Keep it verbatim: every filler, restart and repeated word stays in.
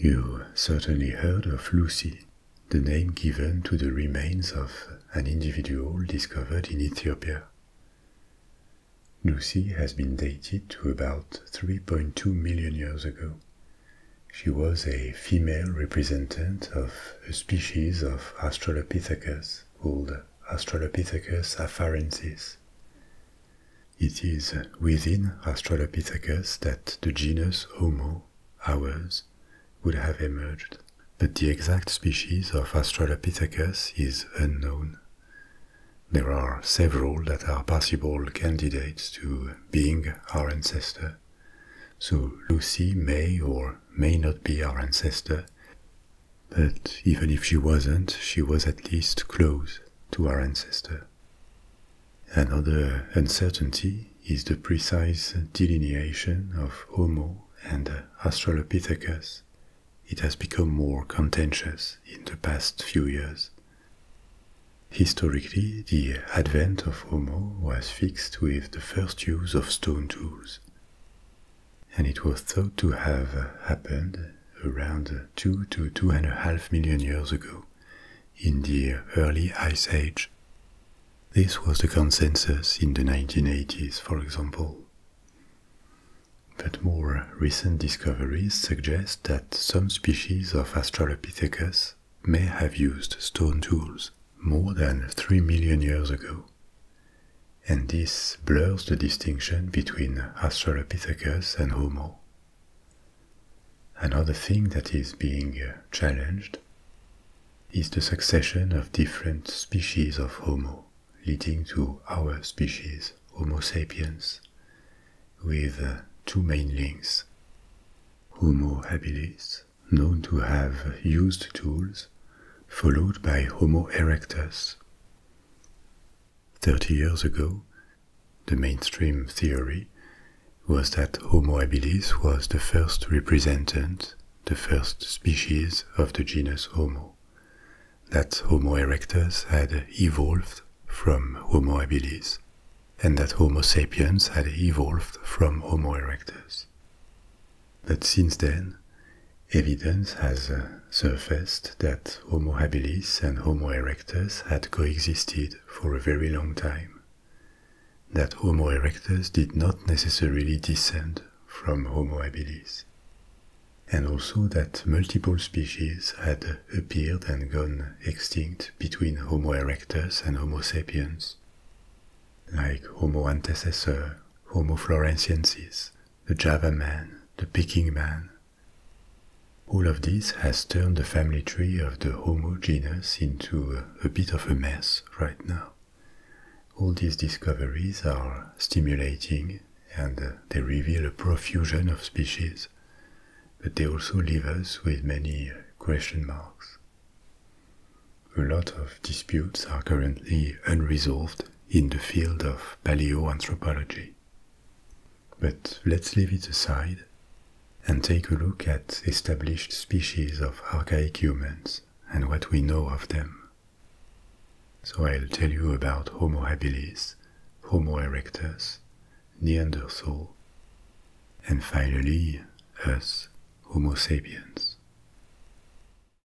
You certainly heard of Lucy, the name given to the remains of an individual discovered in Ethiopia. Lucy has been dated to about three point two million years ago. She was a female representative of a species of Australopithecus called Australopithecus afarensis. It is within Australopithecus that the genus Homo, ours, would have emerged, but the exact species of Australopithecus is unknown. There are several that are possible candidates to being our ancestor, so Lucy may or may not be our ancestor, but even if she wasn't, she was at least close to our ancestor. Another uncertainty is the precise delineation of Homo and Australopithecus. It has become more contentious in the past few years. Historically, the advent of Homo was fixed with the first use of stone tools, and it was thought to have happened around two to two and a half million years ago, in the early Ice Age. This was the consensus in the nineteen eighties, for example. But more recent discoveries suggest that some species of Australopithecus may have used stone tools more than three million years ago, and this blurs the distinction between Australopithecus and Homo. Another thing that is being challenged is the succession of different species of Homo, leading to our species, Homo sapiens, with uh, two main links. Homo habilis, known to have used tools, followed by Homo erectus. Thirty years ago, the mainstream theory was that Homo habilis was the first representant, the first species of the genus Homo, that Homo erectus had evolved from Homo habilis, and that Homo sapiens had evolved from Homo erectus. But since then, evidence has uh, surfaced that Homo habilis and Homo erectus had coexisted for a very long time, that Homo erectus did not necessarily descend from Homo habilis, and also that multiple species had appeared and gone extinct between Homo erectus and Homo sapiens, like Homo antecessor, Homo floresiensis, the Java man, the Peking man. All of this has turned the family tree of the Homo genus into a bit of a mess right now. All these discoveries are stimulating and they reveal a profusion of species, but they also leave us with many question marks. A lot of disputes are currently unresolved in the field of paleoanthropology. But let's leave it aside and take a look at established species of archaic humans and what we know of them. So I'll tell you about Homo habilis, Homo erectus, Neanderthal, and finally us, Homo sapiens.